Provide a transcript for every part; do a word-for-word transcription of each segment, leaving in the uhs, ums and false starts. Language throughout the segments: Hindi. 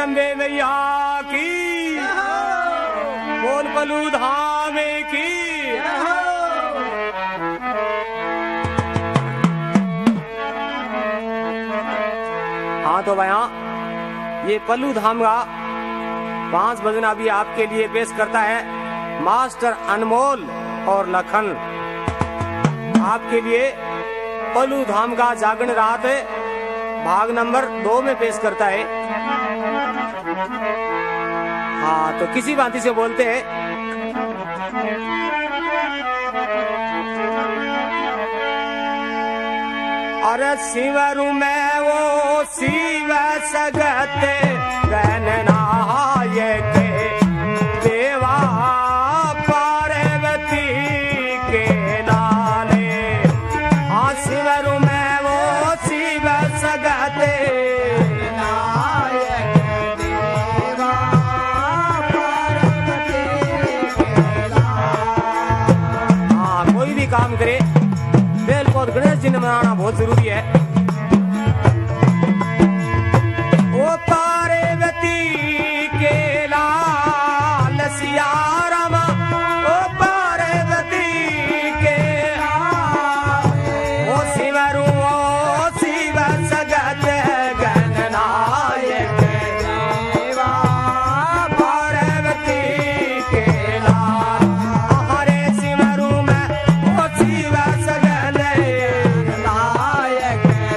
अम्बे मैया की, बोल पलू धाम की। हाँ तो भैया ये पल्लू धाम का पांच भजन अभी आपके लिए पेश करता है मास्टर अनमोल और लखन। आपके लिए पल्लू धाम का जागरण रात भाग नंबर दो में पेश करता है। हाँ तो किसी भांति से बोलते हैं। अरे शिवरु में वो शिव सगते गणनाये के देवा पार्वती के नाले। हाँ शिवरु में वो शिव सगते देवा पार्वती के नाले। हाँ कोई भी काम करे बेल पौध गणेश जी ने मनाना बहुत जरूरी है। ओ पार्वती के लाल सिया रामा, ओ पार्वती के ओ शिवरु ओ शिव सगत गणनायक देवा पार्वती के लाल। हरे शिवरु में ओ शिव सगत नायक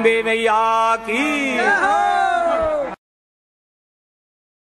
अम्बे मैया की।